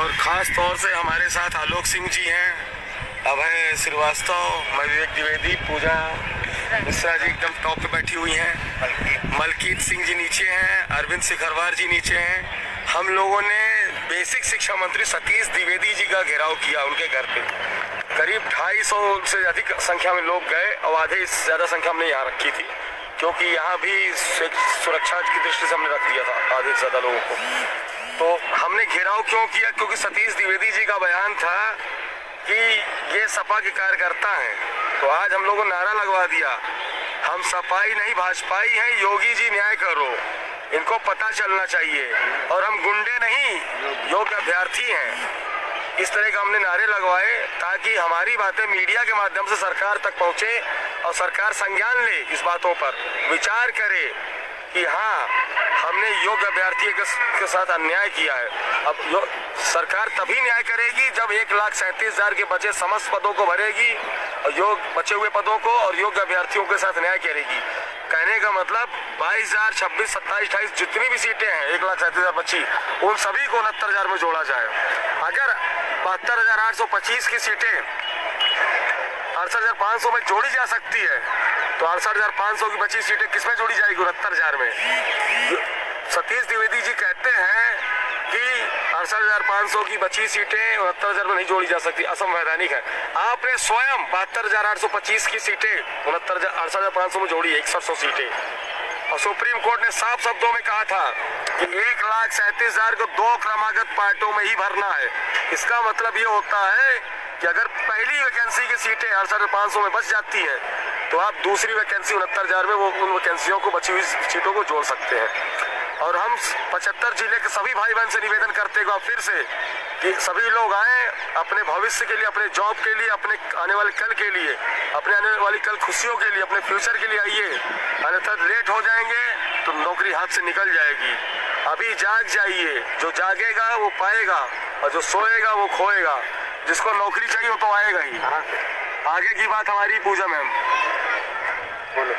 और ख़ास तौर से हमारे साथ आलोक सिंह जी हैं, अभय श्रीवास्तव, विवेक द्विवेदी, पूजा मिश्रा जी एकदम टॉप पे बैठी हुई हैं, मलकीत सिंह जी नीचे हैं, अरविंद सिखरवार जी नीचे हैं। हम लोगों ने बेसिक शिक्षा मंत्री सतीश द्विवेदी जी का घेराव किया उनके घर पे। करीब 250 से अधिक संख्या में लोग गए और आधे इससे ज़्यादा संख्या हमने यहाँ रखी थी, क्योंकि यहाँ भी सुरक्षा की दृष्टि से हमने रख दिया था आधे से ज़्यादा लोगों को। तो हमने घेराव क्यों किया? क्योंकि सतीश द्विवेदी जी का बयान था कि ये सपा के कार्यकर्ता हैं। तो आज हम लोगों ने नारा लगवा दिया, हम सपाई नहीं भाजपाई हैं, योगी जी न्याय करो, इनको पता चलना चाहिए, और हम गुंडे नहीं योग्य अभ्यर्थी हैं। इस तरह का हमने नारे लगवाए ताकि हमारी बातें मीडिया के माध्यम से सरकार तक पहुंचे और सरकार संज्ञान ले, इस बातों पर विचार करे कि हाँ, हमने योग्य अभ्यर्थी के साथ अन्याय किया है। अब सरकार तभी न्याय करेगी जब 1,37,000 के बचे समस्त पदों को भरेगी और बचे हुए पदों को और योग्य अभ्यर्थियों के साथ न्याय करेगी। कहने का मतलब 22,000, 26, 27, 28 जितनी भी सीटें हैं 1,37,025, उन सभी को 69,000 में जोड़ा जाए। अगर 72,825 की सीटें 68,500 में जोड़ी जा सकती है तो 68,500 की बची सीटें किसमें जोड़ी जाएगी? 69,000 में। सतीश द्विवेदी जी कहते हैं कि 68,500 की बची सीटें 69,000 में नहीं जोड़ी जा सकती, असंवैधानिक है। आपने स्वयं 72,825 की सीटें 68,500 में जोड़ी है, 1,100 सीटें। और सुप्रीम कोर्ट ने साफ शब्दों में कहा था कि 1,37,000 को 2 क्रमागत पार्टों में ही भरना है। इसका मतलब ये होता है कि अगर पहली वैकेंसी की सीटें 68,500 में बच जाती है तो आप दूसरी वैकेंसी 69,000 में वो उन वैकेंसियों को बची हुई सीटों को जोड़ सकते हैं। और हम 75 जिले के सभी भाई बहन से निवेदन करते हैं फिर से कि सभी लोग आए अपने भविष्य के लिए, अपने जॉब के लिए, अपने आने वाले कल के लिए, अपने आने वाली कल खुशियों के लिए, अपने फ्यूचर के लिए आइए, अन्यथा लेट हो जाएंगे तो नौकरी हाथ से निकल जाएगी। अभी जाग जाइए, जो जागेगा वो पाएगा और जो सोएगा वो खोएगा। जिसको नौकरी चाहिए वो तो आएगा ही। आगे की बात हमारी पूजा मैम बोलो।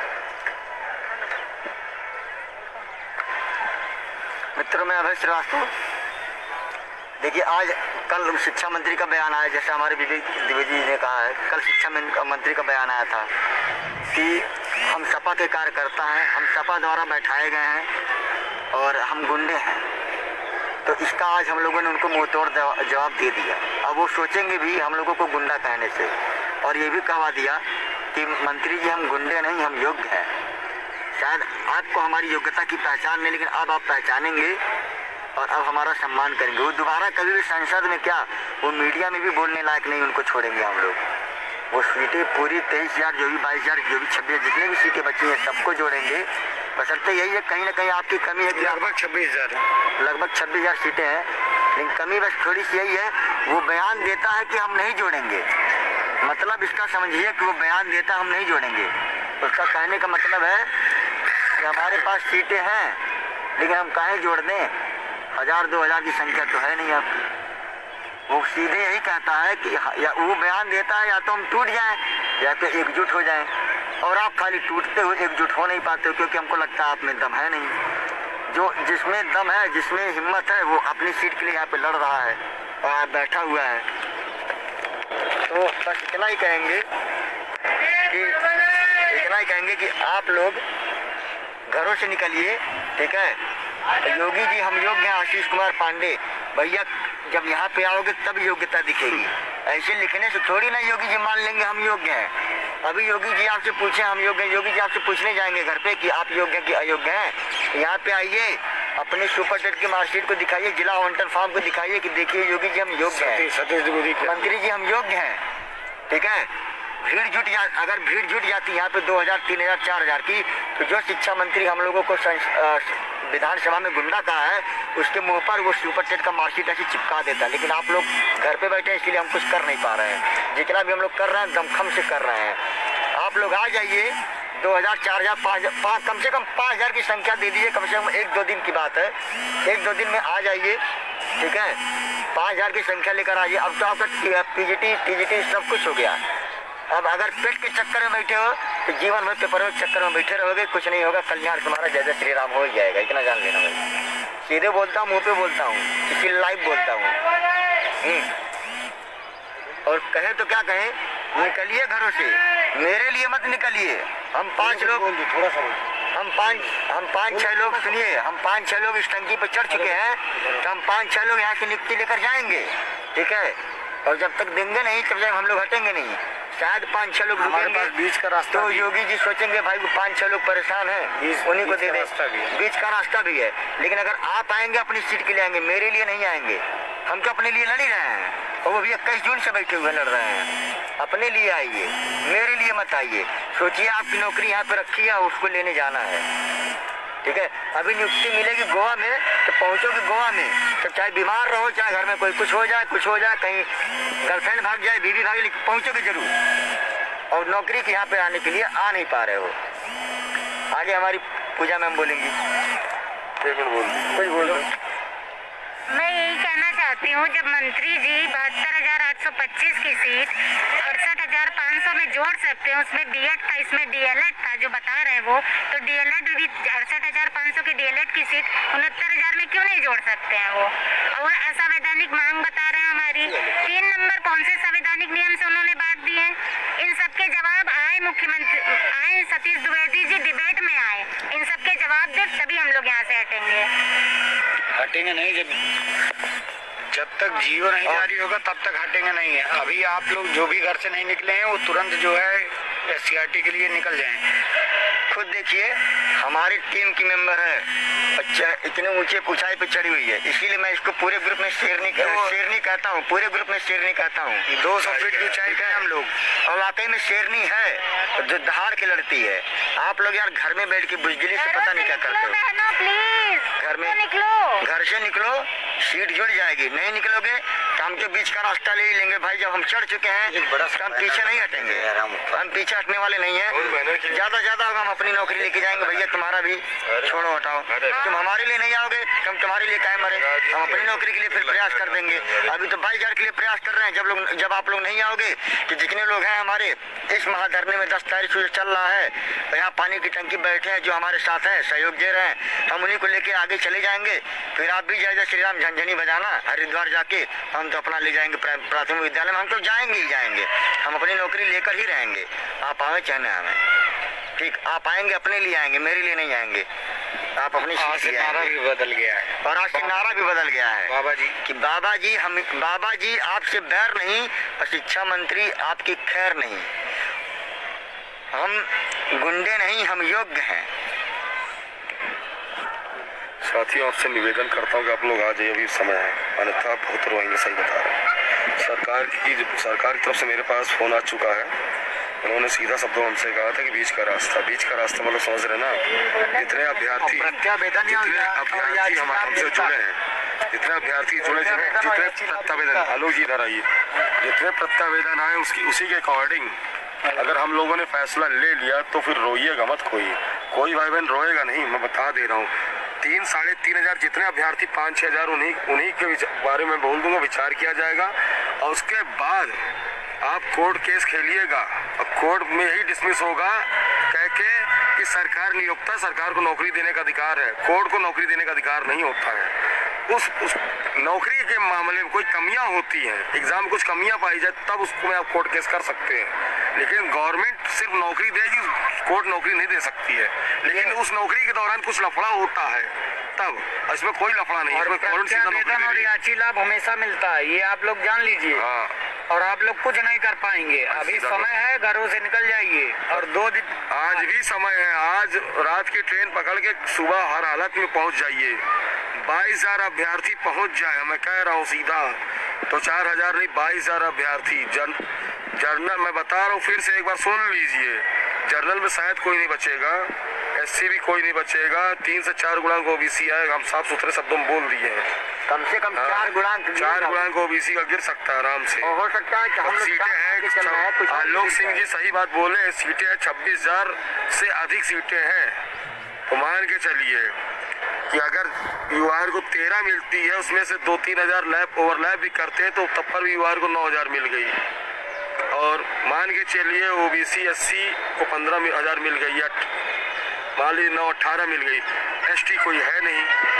मित्रों, मैं अभय श्रीवास्तव। देखिए, आज कल शिक्षा मंत्री का बयान आया, जैसे हमारे विवेक द्विवेदी जी ने कहा है, कल शिक्षा मंत्री का बयान आया था कि हम सपा के कार्यकर्ता हैं, हम सपा द्वारा बैठाए गए हैं और हम गुंडे हैं। तो इसका आज हम लोगों ने उनको मुंह तोड़ जवाब दे दिया। अब वो सोचेंगे भी हम लोगों को गुंडा कहने से, और ये भी कहवा दिया कि मंत्री जी हम गुंडे नहीं, हम योग्य हैं। शायद आपको हमारी योग्यता की पहचान नहीं, लेकिन अब आप पहचानेंगे और अब हमारा सम्मान करेंगे। वो दोबारा कभी भी संसद में क्या, वो मीडिया में भी बोलने लायक नहीं, उनको छोड़ेंगे हम लोग। वो सीटें पूरी 23,000 जो भी 22,000 जो भी 26 जितने भी सीटें बची हैं सबको जोड़ेंगे। बशर्ते यही है, कहीं ना कहीं आपकी कमी है कि लगभग 26,000 सीटें हैं, लेकिन कमी बस थोड़ी सी यही है, वो बयान देता है कि हम नहीं जोड़ेंगे। मतलब इसका समझिए कि वो बयान देता हम नहीं जोड़ेंगे, उसका कहने का मतलब है कि हमारे पास सीटें हैं लेकिन हम काहे जोड़ दें, 1,000-2,000 की संख्या तो है नहीं आपकी। वो सीधे यही कहता है कि या वो बयान देता है या तो हम टूट जाएं या तो एकजुट हो जाएं, और आप खाली टूटते हो, एकजुट हो नहीं पाते हो, क्योंकि हमको लगता है आप में दम है नहीं। जो जिसमें दम है, जिसमें हिम्मत है, वो अपनी सीट के लिए यहाँ पे लड़ रहा है और आप बैठा हुआ है। तो बस इतना ही कहेंगे कि आप लोग घरों से निकलिए, ठीक है। योगी जी हम योग्य हैं, आशीष कुमार पांडे भैया, जब यहाँ पे आओगे तब योग्यता दिखेगी। ऐसे लिखने से थोड़ी ना योगी जी मान लेंगे हम योग्य हैं। अभी योगी जी आपसे पूछे हम योग्य हैं, योगी जी आपसे पूछने जाएंगे घर पे कि आप योग्य हैं कि अयोग्य हैं। यहाँ पे आइए, अपने सुपरटेट की मार्कशीट को दिखाइए, जिला आवंटन फॉर्म को दिखाइए कि देखिए योगी जी हम योग्य हैं, मंत्री जी हम योग्य हैं, ठीक है। अगर भीड़ जुट जाती यहाँ पे 2,000, 3,000, 4,000 की, तो जो शिक्षा मंत्री हम लोगों को विधानसभा में गुंडा कहा है, उसके मुंह पर वो सुपरटेट का मार्कशीट ऐसे चिपका देता। लेकिन आप लोग घर पे बैठे हैं, इसलिए हम कुछ कर नहीं पा रहे हैं। जितना भी हम लोग कर रहे हैं दमखम से कर रहे हैं। आप लोग आ जाइए, 2,000, 4,000, 5,000, कम से कम 5,000 की संख्या दे दीजिए। कम से कम 1-2 दिन की बात है, 1-2 दिन में आ जाइए, ठीक है। 5,000 की संख्या लेकर आइए। अब तो आपका पीजीटी, टीजीटी सब कुछ हो गया। अब अगर पेट के चक्कर में बैठे हो तो जीवन भर पेपर के चक्कर में बैठे रहोगे, कुछ नहीं होगा। कल्याण तुम्हारा जय जय श्री राम हो ही जाएगा, इतना जान लेना भाई। सीधे बोलता हूँ, मुंह पे बोलता हूँ, किसी लाइव बोलता हूँ। और कहे तो क्या कहें, निकलिए घरों से, मेरे लिए मत निकलिए। हम 5 लोग, थोड़ा सा हम पाँच छह लोग, सुनिए, हम 5-6 लोग इस टंकी पर चढ़ चुके हैं, तो हम 5-6 लोग यहाँ से नियुक्ति लेकर जाएंगे, ठीक है। और जब तक देंगे नहीं तब तक हम लोग हटेंगे नहीं। शायद 5-6 लोग रुकेंगे, बीच का रास्ता, तो योगी जी सोचेंगे भाई वो 5-6 लोग परेशान हैं, उन्हीं को दे दे। बीच का रास्ता भी है, लेकिन अगर आप आएंगे अपनी सीट के लिए आएंगे, मेरे लिए नहीं आएंगे। हम तो अपने लिए लड़ ही रहे हैं, और वो भी 21 जून से बैठे हुए लड़ रहे हैं। अपने लिए आइए, मेरे लिए मत आइए। सोचिए आपकी नौकरी यहाँ पे रखी है, उसको लेने जाना है, ठीक है। अभी नियुक्ति मिलेगी गोवा में, तो पहुँचोगे गोवा में, तो चाहे बीमार रहो, चाहे घर में कोई कुछ हो जाए, कहीं गर्लफ्रेंड भाग जाए, बीवी भाग जाए, पहुँचोगे जरूर। और नौकरी के यहाँ पे आने के लिए आ नहीं पा रहे हो। आगे हमारी पूजा मैम बोलेंगी। कुछ बोलो। मैं यही कहना चाहती हूँ, जब मंत्री जी 72,825 की सीट 68,500 में जोड़ सकते हैं, उसमें बीएड था, इसमें डीएलएड था जो बता रहे हैं वो, तो डीएलएड भी 68,500 की डीएलएड की सीट 69,000 में क्यों नहीं जोड़ सकते हैं वो। और असंवैधानिक मांग बता रहे हैं हमारी, 3 नंबर कौन से संवैधानिक नियम से उन्होंने बात दी है। इन सबके जवाब आए मुख्यमंत्री, आए सतीश द्विवेदी जी डिबेट में आए, इन सबके जवाब दे, तभी हम लोग यहाँ से हटेंगे नहीं। जब तक जियो नहीं जारी होगा तब तक हटेंगे नहीं है। अभी आप लोग जो भी घर से नहीं निकले हैं वो तुरंत जो है SCRT के लिए निकल जाएं। खुद देखिए, हमारी टीम की मेंबर है, अच्छा इतने ऊंचे ऊंचाई पे चढ़ी हुई है, इसीलिए मैं इसको पूरे ग्रुप में शेरनी कहता हूँ, पूरे ग्रुप में शेरनी कहता हूँ। 200 फीट की ऊंचाई पे हम लोग, और वाकई में शेरनी है जो दहाड़ के लड़ती है। आप लोग यार घर में बैठ के बुजदिली से पता नहीं क्या करते हो। घर में निकलो, घर से निकलो, सीट जुड़ जाएगी। नहीं निकलोगे तो हम तो बीच का रास्ता ले ही लेंगे भाई। जब हम चढ़ चुके हैं तो हम पीछे नहीं हटेंगे, हम पीछे हटने वाले नहीं है। ज्यादा होगा हम अपनी नौकरी लेके जाएंगे। भैया तुम्हारा भी छोड़ो, हटाओ, तुम हमारे लिए नहीं आओगे, हम तुम्हारे लिए काहे मरे। हम अपनी नौकरी के लिए फिर प्रयास कर देंगे। अभी तो 22,000 के लिए प्रयास कर रहे हैं। जब आप लोग नहीं आओगे, कि जितने लोग हैं हमारे इस महाधरने में 10 तारीख से चल रहा है, यहाँ पानी की टंकी बैठे हैं जो हमारे साथ है, सहयोग दे रहे हैं, हम उन्हीं को लेके आगे चले जाएंगे। फिर आप भी जय श्री राम झंझनी बजाना हरिद्वार जाके, हम तो अपना ले जाएंगे प्राथमिक विद्यालय में, हम तो जाएंगे ही जाएंगे। हम अपनी नौकरी लेकर ही रहेंगे, आप आवे चाहे ना आवे, ठीक। आप आएंगे अपने लिए आएंगे, मेरे लिए नहीं आएंगे। आप अपनी नारा भी बदल गया है, और आज से नारा भी बदल गया है बाबा जी कि बाबा जी आपसे बैर नहीं, और शिक्षा मंत्री आपकी खैर नहीं। हम गुंडे नहीं, हम योग्य हैं। साथियों, आपसे निवेदन करता हूँ कि आप लोग आ जाइए, अभी समय है, अन्यथा बहुत रोएंगे। सही बता रहे हैं। सरकार की तरफ से मेरे पास फोन आ चुका है। उन्होंने सीधा शब्दों हमसे कहा था कि बीच का रास्ता मतलब समझ रहे ना, जितने अभ्यर्थी हमारे हमसे जुड़े हैं, जितने अभ्यर्थी जुड़े, जितने प्रत्यावेदन, आलोक जी इधर आइए, जितने प्रत्यावेदन आए उसी के अकॉर्डिंग अगर हम लोगों ने फैसला ले लिया तो फिर रोइएगा मत। कोई भाई बहन रोएगा नहीं, मैं बता दे रहा हूँ। 3-3.5 हजार जितने अभ्यर्थी 5-6 हजार उन्हीं के बारे में बोल दूंगा, विचार किया जाएगा। और उसके बाद आप कोर्ट केस खेलिएगा, और कोर्ट में ही डिसमिस होगा कह के कि सरकार नियोक्ता, सरकार को नौकरी देने का अधिकार है, कोर्ट को नौकरी देने का अधिकार नहीं होता है। उस नौकरी के मामले में कोई कमियां होती हैं, एग्जाम में कुछ कमियां पाई जाए, तब उसको में आप कोर्ट केस कर सकते हैं। लेकिन गवर्नमेंट सिर्फ नौकरी देगी, कोर्ट नौकरी नहीं दे सकती है। लेकिन उस नौकरी के दौरान कुछ लफड़ा होता है, तब इसमें कोई लफड़ा नहीं है। और रियायती लाभ हमेशा मिलता है, ये आप लोग जान लीजिए। हाँ। और आप लोग कुछ नहीं कर पाएंगे। अभी समय है, घरों से निकल जाइए। और 2 दिन आज भी समय है, आज रात की ट्रेन पकड़ के सुबह हर हालत में पहुंच जाइए। 22,000 अभ्यर्थी पहुंच जाए, मैं कह रहा हूँ सीधा, तो 4,000 नहीं 22,000 अभ्यर्थी। जर्नल मैं बता रहा हूँ, फिर से एक बार सुन लीजिए, जर्नल में शायद कोई नहीं बचेगा, SC भी कोई नहीं बचेगा। 3 से 4 गुणांक OBC आएगा, हम साफ सुथरे शब्दों में बोल दिए हैं। कम से कम 4 गुणांक OBC का गिर सकता है आराम से। हो सकता है कि हम लोग सीटें हैं, आलोक सिंह जी सही बात बोले, सीटें 26,000 से अधिक सीटें हैं। तो मान के चलिए कि अगर युवार को 13 मिलती है, उसमें से 2-3 हजार ओवरलैप भी करते हैं, तो तब पर भी युवार को 9,000 मिल गई। और मान के चलिए OBC SC को 15,000 मिल गई, या मान लीजिए 9-18 मिल गई, ST कोई है नहीं, तो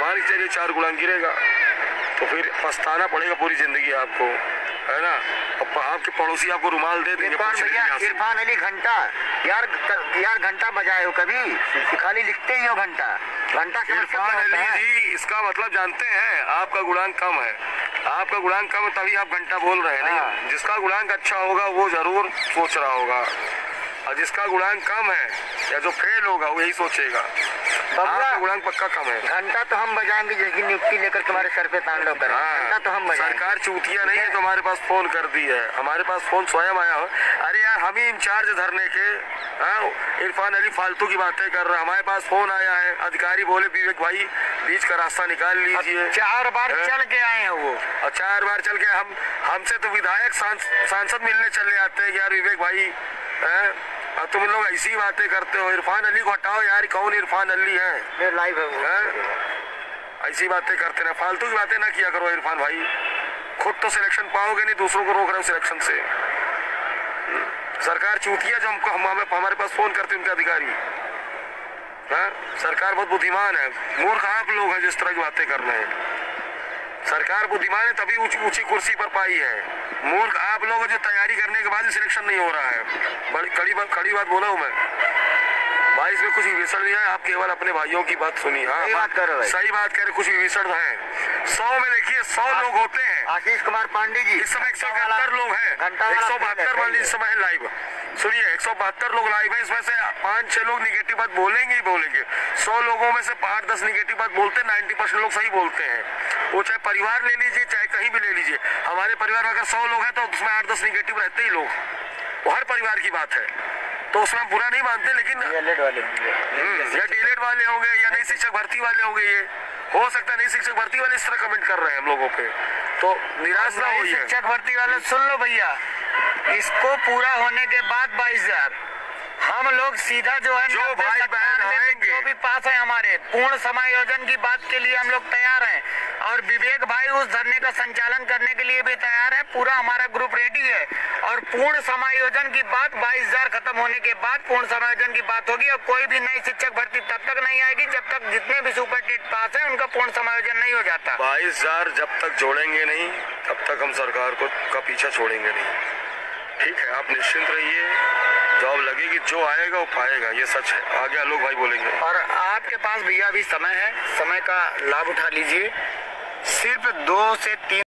मान के चलिए 4 गुणांक गिरेगा तो फिर पछताना पड़ेगा पूरी जिंदगी आपको, है ना। अब आपके पड़ोसी आपको रुमाल दे देंगे। इरफान अली घंटा यार घंटा बजाए हो कभी? खाली लिखते ही हो घंटा। इरफान अली जी, इसका मतलब जानते हैं आपका गुणांक कम है, आपका गुणांक कम है तभी आप घंटा बोल रहे हैं। नहीं, जिसका गुणांक अच्छा होगा वो जरूर सोच रहा होगा, और जिसका गुणांक कम है या जो फेल होगा वो यही सोचेगा। आपका गुणांक पक्का कम है। घंटा तो हम बजाएंगे जिसकी नियुक्ति लेकर तुम्हारे सर पे तांडव करें। घंटा तो हम बजाएंगे। सरकार चूतिया नहीं है तो हमारे पास फोन कर दी है, हमारे पास फोन स्वयं आया हो। अरे यार हम ही इंचार्ज धरने के। इरफान अली फालतू की बातें कर रहा है। हमारे पास फोन आया है, अधिकारी बोले विवेक भाई बीच का रास्ता निकाल लीजिए। 4 बार चल के आए हैं वो, और 4 बार चल के हमसे तो विधायक सांसद मिलने चले आते हैं यार विवेक भाई, और तुम लोग ऐसी बातें करते हो। इरफान अली को हटाओ यार, कौन इरफान अली है? लाइव है वो। ऐसी बातें करते ना, फालतू की बातें ना किया करो इरफान भाई। खुद तो सिलेक्शन पाओगे नहीं, दूसरों को रोक रहे हो सिलेक्शन से। सरकार चूतिया जो हमारे पास फोन करते उनके अधिकारी। सरकार बहुत बुद्धिमान है, मूर्ख आप लोग हैं जिस तरह की बातें कर रहे हैं। सरकार बुद्धिमान है तभी ऊंची कुर्सी पर पाई है। मूर्ख आप लोग जो तैयारी करने के बाद भी सिलेक्शन नहीं हो रहा है। बड़ी कड़ी बात बोला हूँ मैं भाई, इसमें कुछ विभीषण नहीं है। आप केवल अपने भाइयों की बात सुनी। हाँ, सही बात कह रहे, कुछ विभीषण है। 100 में देखिए 100 लोग होते हैं। आशीष कुमार पांडे जी इस समय 171 लोग हैं, 172 मान लीजिए इस समय है लाइव। सुनिए 172 लोग लाइव है, इसमें से 5-6 लोग निगेटिव बात बोलेंगे ही बोलेंगे। 100 लोगों में से 8-10 निगेटिव बात बोलते हैं, 90% लोग सही बोलते हैं। वो चाहे परिवार ले लीजिए चाहे कहीं भी ले लीजिए, हमारे परिवार में अगर 100 लोग हैं तो उसमें 8-10 निगेटिव रहते ही लोग, वो हर परिवार की बात है। तो उसमें हम बुरा नहीं मानते, लेकिन डीएलएड वाले या डीएलएड वाले होंगे या नई शिक्षक भर्ती वाले होंगे, ये हो सकता है नई शिक्षक भर्ती वाले इस तरह कमेंट कर रहे हैं हम लोगों पे, तो निराश ना होइए। शिक्षक भर्ती वाले सुन लो भैया, इसको पूरा होने के बाद 22,000 हम लोग सीधा जो है जो भाई बहन आएंगे जो भी पास है हमारे पूर्ण समायोजन की बात के लिए हम लोग तैयार हैं, और विवेक भाई उस धरने का संचालन करने के लिए भी तैयार है। पूरा हमारा ग्रुप रेडी है, और पूर्ण समायोजन की बात 22,000 खत्म होने के बाद पूर्ण समायोजन की बात होगी। और कोई भी नई शिक्षक भर्ती तब तक नहीं आएगी जब तक जितने भी सुपरटेट पास है उनका पूर्ण समायोजन नहीं हो जाता। 22,000 जब तक जोड़ेंगे नहीं तब तक हम सरकार का पीछा छोड़ेंगे नहीं। ठीक है, आप निश्चिंत रहिए, जॉब लगेगी, जो आएगा वो पाएगा, ये सच है। आगे आलोक भाई बोलेंगे। और आपके पास भैया अभी समय है, समय का लाभ उठा लीजिए। सिर्फ 2 से 3